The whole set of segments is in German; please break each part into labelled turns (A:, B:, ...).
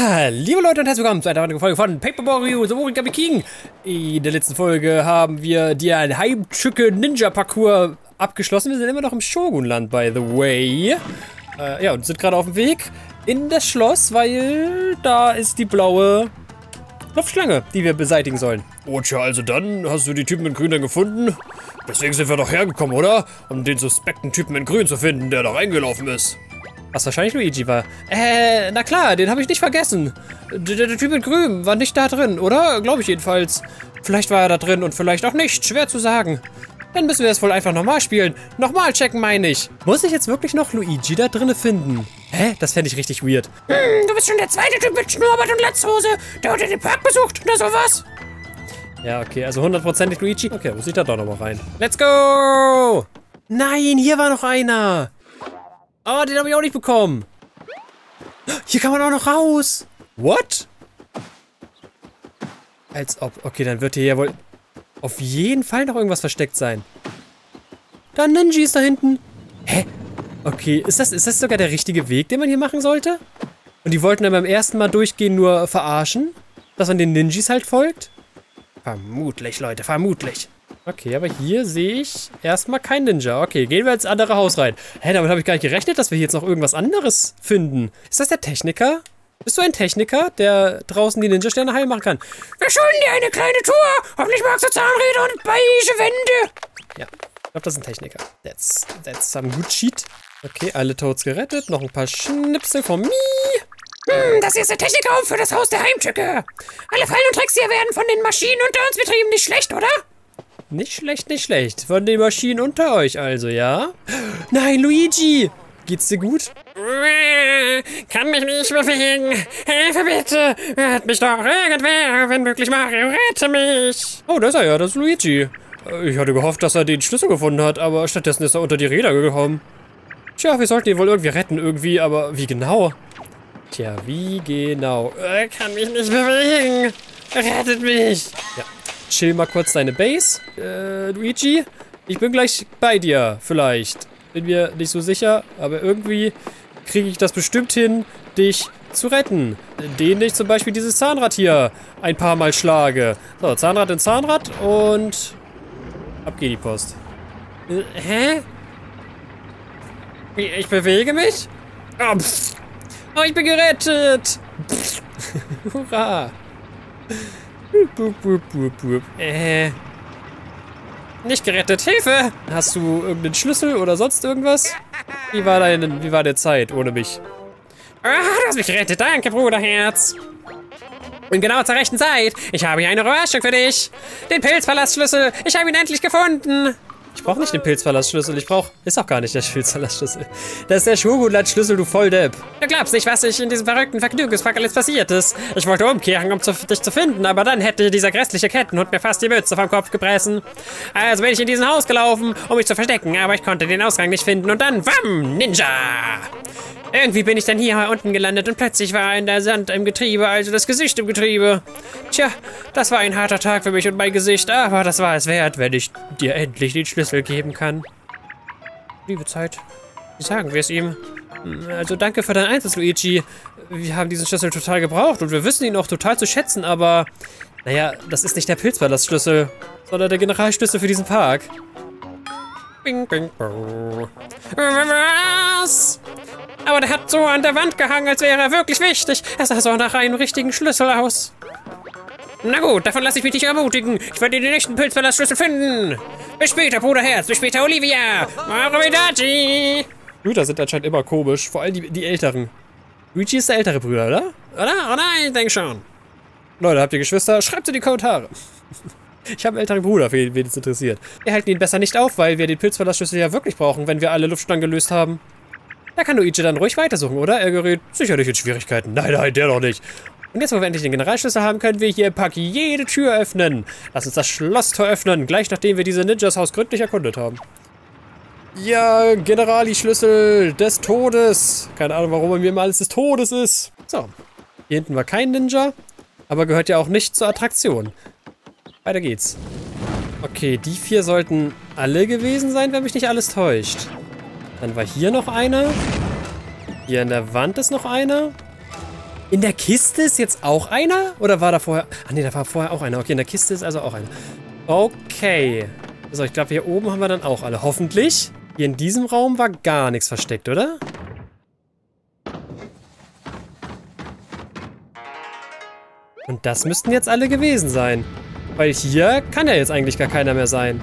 A: Ja, liebe Leute und herzlich willkommen zu einer weiteren Folge von Paper Mario The Origami King. In der letzten Folge haben wir die Heimtücke Ninja Parcours abgeschlossen. Wir sind immer noch im Shogunland, by the way. Ja, und sind gerade auf dem Weg in das Schloss, weil da ist die blaue Luftschlange, die wir beseitigen sollen. Oh tja, also dann hast du die Typen in Grün dann gefunden. Deswegen sind wir doch hergekommen, oder? Um den suspekten Typen in Grün zu finden, der da reingelaufen ist. Was wahrscheinlich Luigi war. Na klar, den habe ich nicht vergessen. Der Typ in Grün war nicht da drin, oder? Glaube ich jedenfalls. Vielleicht war er da drin und vielleicht auch nicht. Schwer zu sagen. Dann müssen wir es wohl einfach nochmal spielen. Nochmal checken, meine ich. Muss ich jetzt wirklich noch Luigi da drinne finden? Hä? Das fände ich richtig weird.
B: Du bist schon der zweite Typ mit Schnurrbart und Latzhose, der heute den Park besucht oder sowas.
A: Ja, okay, also 100%ig Luigi. Okay, muss ich da doch nochmal rein. Let's go! Nein, hier war noch einer. Oh, den habe ich auch nicht bekommen. Hier kann man auch noch raus. What? Als ob. Okay, dann wird hier ja wohl auf jeden Fall noch irgendwas versteckt sein. Da ein Ninja ist da hinten. Hä? Okay, ist das sogar der richtige Weg, den man hier machen sollte? Und die wollten dann beim ersten Mal durchgehen nur verarschen? Dass man den Ninjas halt folgt? Vermutlich, Leute, vermutlich. Okay, aber hier sehe ich erstmal kein Ninja. Okay, gehen wir ins andere Haus rein. Hä, damit habe ich gar nicht gerechnet, dass wir hier jetzt noch irgendwas anderes finden. Ist das der Techniker? Bist du ein Techniker, der draußen die Ninja-Sterne heil machen kann?
B: Wir schulden dir eine kleine Tour. Hoffentlich magst du Zahnräder und beige Wände.
A: Ja, ich glaube, das ist ein Techniker. That's some good shit. Okay, alle Toads gerettet. Noch ein paar Schnipsel von mir.
B: Das hier ist der Technikraum für das Haus der Heimtücke. Alle Fallen und Tricks hier werden von den Maschinen unter uns betrieben. Nicht schlecht, oder?
A: Nicht schlecht, nicht schlecht. Von den Maschinen unter euch also, ja? Nein, Luigi! Geht's dir gut?
B: Kann mich nicht bewegen. Hilfe bitte. Rette mich doch irgendwer. Wenn möglich, Mario, rette mich.
A: Oh, da ist er ja, das ist Luigi. Ich hatte gehofft, dass er den Schlüssel gefunden hat, aber stattdessen ist er unter die Räder gekommen. Tja, wir sollten ihn wohl irgendwie retten, irgendwie, aber wie genau? Tja, wie genau?
B: Kann mich nicht bewegen. Rettet mich.
A: Ja. Chill mal kurz deine Base. Luigi, ich bin gleich bei dir, vielleicht. Bin mir nicht so sicher, aber irgendwie kriege ich das bestimmt hin, dich zu retten. Indem ich zum Beispiel dieses Zahnrad hier ein paar Mal schlage. So, Zahnrad in Zahnrad und ab geht die Post.
B: Hä? Ich bewege mich?
A: Oh, ich bin gerettet! Hurra! Nicht gerettet. Hilfe! Hast du irgendeinen Schlüssel oder sonst irgendwas? Wie war der Zeit ohne mich?
B: Du hast mich gerettet. Danke, Bruderherz. Und genau zur rechten Zeit. Ich habe hier eine Überraschung für dich. Den Pilzpalastschlüssel. Ich habe ihn endlich gefunden.
A: Ich brauche nicht den Pilzpalastschlüssel. Ist auch gar nicht der Pilzpalastschlüssel. Das ist der Shogunland-Schlüssel, du Volldepp.
B: Du glaubst nicht, was in diesem verrückten Vergnügungspark alles passiert ist. Ich wollte umkehren, um dich zu finden, aber dann hätte dieser grässliche Kettenhund mir fast die Mütze vom Kopf gepressen. Also bin ich in diesen Haus gelaufen, um mich zu verstecken, aber ich konnte den Ausgang nicht finden und dann, wam, Ninja! Irgendwie bin ich dann hier unten gelandet und plötzlich war in der Sand im Getriebe, also das Gesicht im Getriebe. Tja, das war ein harter Tag für mich und mein Gesicht, aber das war es wert, wenn ich dir endlich den Schlüssel geben kann. Liebe Zeit, wie sagen wir es ihm? Also danke für deinen Einsatz, Luigi. Wir haben diesen Schlüssel total gebraucht und wir wissen ihn auch total zu schätzen, aber naja, das ist nicht der Pilzpalastschlüssel, sondern der Generalschlüssel für diesen Park. Bing, bing, bing. Was? Aber der hat so an der Wand gehangen, als wäre er wirklich wichtig. Er sah so nach einem richtigen Schlüssel aus. Na gut, davon lasse ich mich nicht ermutigen. Ich werde den nächsten Pilzpalastschlüssel finden. Bis später, Bruderherz. Bis später, Olivia. Arrivederci.
A: Brüder sind anscheinend immer komisch. Vor allem die Älteren. Luigi ist der ältere Bruder, oder?
B: Oder? Oh nein, ich denke schon.
A: Leute, habt ihr Geschwister? Schreibt in die Kommentare. Ich habe einen älteren Bruder, für wen es interessiert. Wir halten ihn besser nicht auf, weil wir den Pilzpalastschlüssel ja wirklich brauchen, wenn wir alle Luftschlangen gelöst haben. Da kann Luigi dann ruhig weitersuchen, oder? Er gerät sicherlich in Schwierigkeiten. Nein, der doch nicht. Und jetzt, wo wir endlich den Generalschlüssel haben, können wir hier im Park jede Tür öffnen. Lass uns das Schlosstor öffnen, gleich nachdem wir diese Ninjas Haus gründlich erkundet haben. Ja, Generali-Schlüssel des Todes. Keine Ahnung, warum bei mir immer alles des Todes ist. So, hier hinten war kein Ninja, aber gehört ja auch nicht zur Attraktion. Weiter geht's. Okay, die 4 sollten alle gewesen sein, wenn mich nicht alles täuscht. Dann war hier noch einer. Hier an der Wand ist noch einer. In der Kiste ist jetzt auch einer? Oder war da vorher... Ah ne, da war vorher auch einer. Okay, in der Kiste ist also auch einer. Okay. Also ich glaube, hier oben haben wir dann auch alle. Hoffentlich. Hier in diesem Raum war gar nichts versteckt, oder? Und das müssten jetzt alle gewesen sein. Weil hier kann ja jetzt eigentlich gar keiner mehr sein.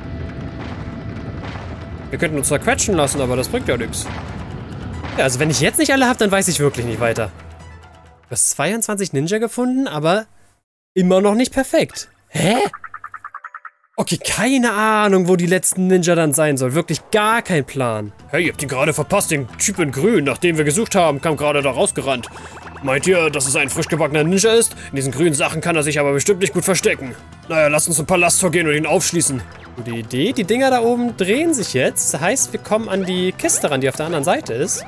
A: Wir könnten uns zwar quetschen lassen, aber das bringt ja nichts. Ja, also wenn ich jetzt nicht alle habe, dann weiß ich wirklich nicht weiter. Du hast 22 Ninja gefunden, aber immer noch nicht perfekt. Hä? Okay, keine Ahnung, wo die letzten Ninja dann sein soll. Wirklich gar kein Plan.
C: Hey, ihr habt ihn gerade verpasst, den Typ in Grün, nachdem wir gesucht haben, kam gerade da rausgerannt. Meint ihr, dass es ein frisch gebackener Ninja ist? In diesen grünen Sachen kann er sich aber bestimmt nicht gut verstecken. Naja, lasst uns zum Palast vorgehen und ihn aufschließen.
A: Gute Idee. Die Dinger da oben drehen sich jetzt. Das heißt, wir kommen an die Kiste ran, die auf der anderen Seite ist.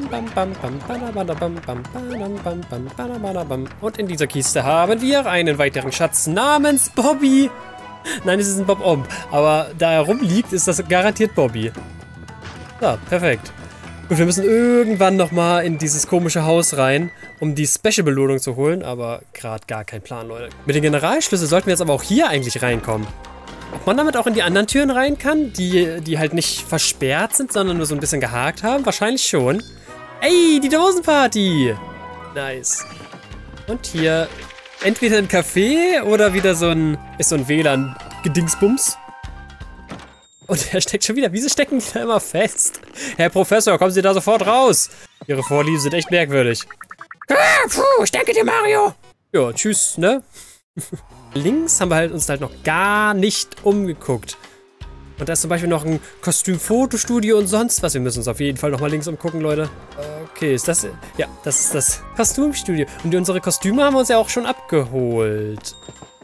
A: Und in dieser Kiste haben wir einen weiteren Schatz namens Bobby. Nein, es ist ein Bob-Omb. Aber da er rumliegt, ist das garantiert Bobby. So, perfekt. Und wir müssen irgendwann nochmal in dieses komische Haus rein, um die Special-Belohnung zu holen. Aber gerade gar kein Plan, Leute. Mit den Generalschlüssel sollten wir jetzt aber auch hier eigentlich reinkommen. Ob man damit auch in die anderen Türen rein kann, die halt nicht versperrt sind, sondern nur so ein bisschen gehakt haben? Wahrscheinlich schon. Ey, die Dosenparty! Nice. Und hier entweder ein Café oder wieder so ein WLAN-Gedingsbums. Und er steckt schon wieder. Wieso stecken die da immer fest? Herr Professor, kommen Sie da sofort raus. Ihre Vorlieben sind echt merkwürdig.
B: Puh, ich danke dir, Mario.
A: Ja, tschüss, ne? Links haben wir uns halt noch gar nicht umgeguckt. Und da ist zum Beispiel noch ein Kostümfotostudio und sonst was. Wir müssen uns auf jeden Fall nochmal links umgucken, Leute. Okay, ist das... Ja, das ist das Kostümstudio. Und unsere Kostüme haben wir uns ja auch schon abgeholt.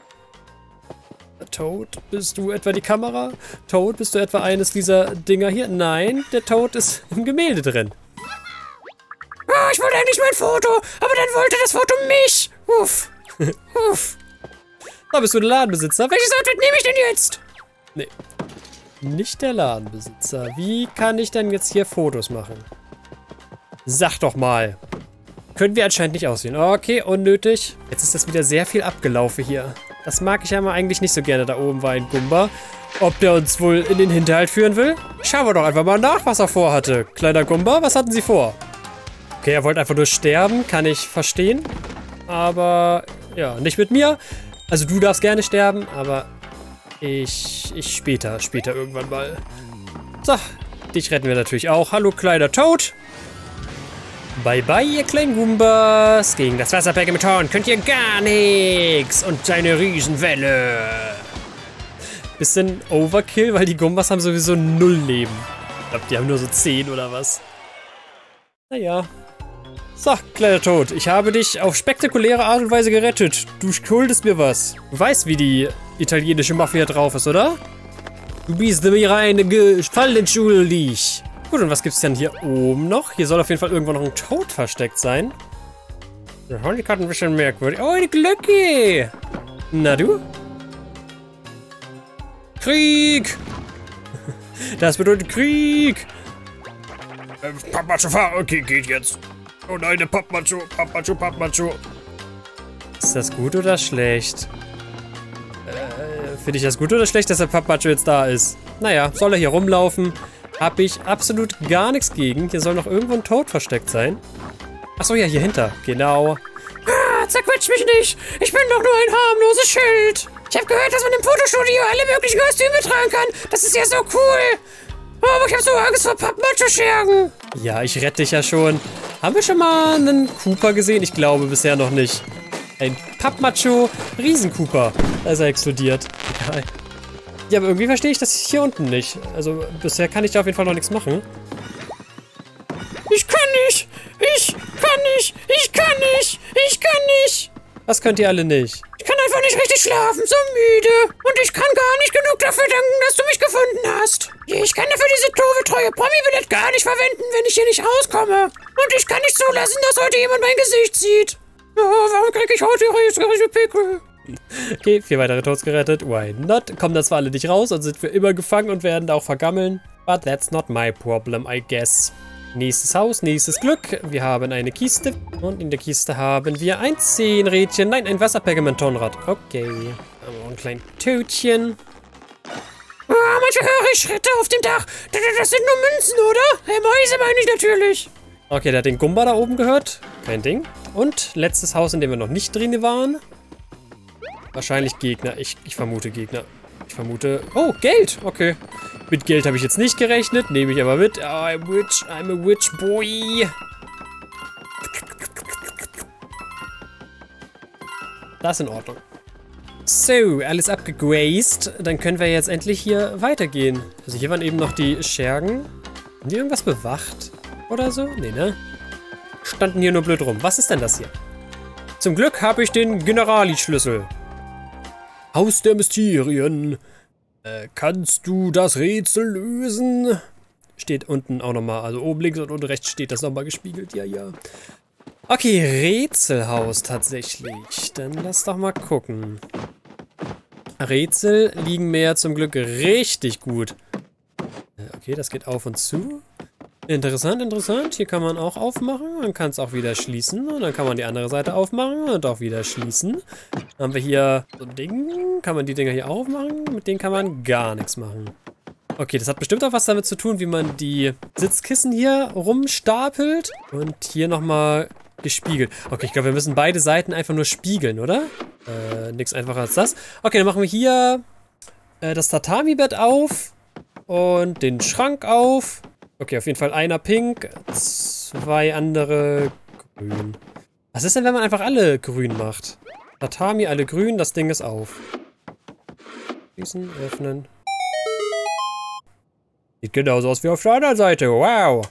A: Toad, bist du etwa die Kamera? Toad, bist du etwa eines dieser Dinger hier? Nein, der Toad ist im Gemälde drin.
B: Oh, ich wollte eigentlich mein Foto, aber dann wollte das Foto mich. Uff. Uff.
A: Da bist du der Ladenbesitzer.
B: Welches Outfit nehme ich denn jetzt?
A: Nee. Nicht der Ladenbesitzer. Wie kann ich denn jetzt hier Fotos machen? Sag doch mal. Können wir anscheinend nicht aussehen. Okay, unnötig. Jetzt ist das wieder sehr viel abgelaufen hier. Das mag ich ja mal eigentlich nicht so gerne. Da oben war ein Gumba. Ob der uns wohl in den Hinterhalt führen will? Schauen wir doch einfach mal nach, was er vorhatte. Kleiner Gumba, was hatten Sie vor? Okay, er wollte einfach nur sterben. Kann ich verstehen. Aber, ja, nicht mit mir. Also du darfst gerne sterben, aber ich später irgendwann mal. So, dich retten wir natürlich auch. Hallo, kleiner Toad. Bye bye, ihr kleinen Goombas. Gegen das Wasserpergamenton könnt ihr gar nichts. Und seine Riesenwelle. Bisschen Overkill, weil die Goombas haben sowieso 0 Leben. Ich glaube, die haben nur so 10 oder was. Naja. So, kleiner Toad, ich habe dich auf spektakuläre Art und Weise gerettet. Du schuldest mir was. Du weißt, wie die italienische Mafia drauf ist, oder? Du bist mir eine Gefallen schuldig. Gut, und was gibt's denn hier oben noch? Hier soll auf jeden Fall irgendwo noch ein Toad versteckt sein. Der Honig hat ein bisschen merkwürdig. Oh, eine Glöcke! Na du? Krieg! Das bedeutet Krieg!
C: Papacho, okay, geht jetzt. Oh nein, der Papacho.
A: Ist das gut oder schlecht? Finde ich das gut oder schlecht, dass der Papacho jetzt da ist? Naja, soll er hier rumlaufen? Habe ich absolut gar nichts gegen. Hier soll noch irgendwo ein Toad versteckt sein. Achso, ja, hier hinter. Genau.
B: Ah, zerquetsch mich nicht. Ich bin doch nur ein harmloses Schild. Ich habe gehört, dass man im Fotostudio alle möglichen Kostüme tragen kann. Das ist ja so cool. Aber ich habe so Angst vor Pappmacho-Schergen.
A: Ja, ich rette dich ja schon. Haben wir schon mal einen Cooper gesehen? Ich glaube bisher noch nicht. Ein Pappmacho-Riesen-Cooper. Da ist er explodiert. Egal. Ja, aber irgendwie verstehe ich das hier unten nicht. Also, bisher kann ich da auf jeden Fall noch nichts machen.
B: Ich kann nicht! Ich kann nicht! Ich kann nicht! Ich kann nicht!
A: Was könnt ihr alle nicht?
B: Ich kann einfach nicht richtig schlafen, so müde. Und ich kann gar nicht genug dafür danken, dass du mich gefunden hast. Ich kann dafür diese doofe, treue Promi-Billett gar nicht verwenden, wenn ich hier nicht rauskomme. Und ich kann nicht zulassen, dass heute jemand mein Gesicht sieht. Oh, warum kriege ich heute riesige Pickel?
A: Okay, 4 weitere Toads gerettet. Why not? Kommen dann zwar alle nicht raus und sind für immer gefangen und werden da auch vergammeln. But that's not my problem, I guess. Nächstes Haus, nächstes Glück. Wir haben eine Kiste. Und in der Kiste haben wir ein Zehnrädchen. Nein, ein Wasserpergamentonrad. Okay. Haben wir auch ein kleines Tötchen.
B: Oh, manchmal höre ich Schritte auf dem Dach. Das sind nur Münzen, oder? Mäuse meine ich natürlich.
A: Okay, der hat den Gumba da oben gehört. Kein Ding. Und letztes Haus, in dem wir noch nicht drin waren. Wahrscheinlich Gegner. Ich vermute Gegner. Ich vermute... Oh, Geld. Okay. Mit Geld habe ich jetzt nicht gerechnet. Nehme ich aber mit. Oh, I'm a witch boy. Das ist in Ordnung. So, alles abgegrazed. Dann können wir jetzt endlich hier weitergehen. Also hier waren eben noch die Schergen. Haben die irgendwas bewacht? Oder so? Nee, ne? Standen hier nur blöd rum. Was ist denn das hier? Zum Glück habe ich den Generali-Schlüssel. Haus der Mysterien. Kannst du das Rätsel lösen? Steht unten auch nochmal. Also oben links und unten rechts steht das nochmal gespiegelt. Ja, ja. Okay, Rätselhaus tatsächlich. Dann lass doch mal gucken. Rätsel liegen mir zum Glück richtig gut. Okay, das geht auf und zu. Interessant, interessant. Hier kann man auch aufmachen. Man kann es auch wieder schließen. Und dann kann man die andere Seite aufmachen und auch wieder schließen. Dann haben wir hier so ein Ding. Kann man die Dinger hier aufmachen? Mit denen kann man gar nichts machen. Okay, das hat bestimmt auch was damit zu tun, wie man die Sitzkissen hier rumstapelt. Und hier nochmal gespiegelt. Okay, ich glaube, wir müssen beide Seiten einfach nur spiegeln, oder? Nichts einfacher als das. Okay, dann machen wir hier das Tatami-Bett auf. Und den Schrank auf. Okay, auf jeden Fall einer pink, zwei andere grün. Was ist denn, wenn man einfach alle grün macht? Tatami, alle grün, das Ding ist auf. Schließen, öffnen. Sieht genauso aus wie auf der anderen Seite, wow.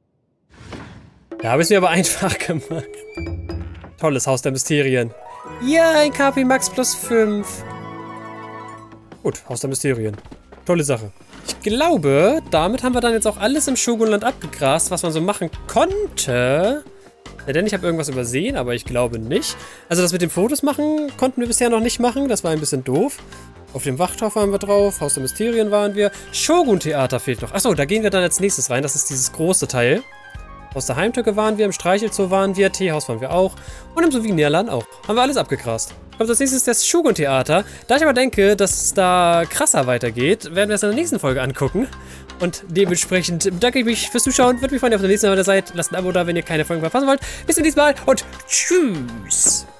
A: Da habe ich es mir aber einfach gemacht. Tolles Haus der Mysterien. Ja, ein KP Max plus 5. Gut, Haus der Mysterien. Tolle Sache. Ich glaube, damit haben wir dann jetzt auch alles im Shogunland abgegrast, was man so machen konnte. Ja, denn ich habe irgendwas übersehen, aber ich glaube nicht. Also das mit dem Fotos machen konnten wir bisher noch nicht machen. Das war ein bisschen doof. Auf dem Wachthof waren wir drauf. Haus der Mysterien waren wir. Shogun-Theater fehlt noch. Achso, da gehen wir dann als nächstes rein. Das ist dieses große Teil. Aus der Heimtücke waren wir, im Streichelzoo waren wir, Teehaus waren wir auch und im Souvenirladen auch. Haben wir alles abgegrast. Kommt als nächstes das Shogun-Theater. Da ich aber denke, dass es da krasser weitergeht, werden wir es in der nächsten Folge angucken. Und dementsprechend bedanke ich mich fürs Zuschauen. Würde mich freuen, wenn ihr auf der nächsten Mal seid. Lasst ein Abo da, wenn ihr keine Folgen verpassen wollt. Bis zum nächsten Mal und tschüss.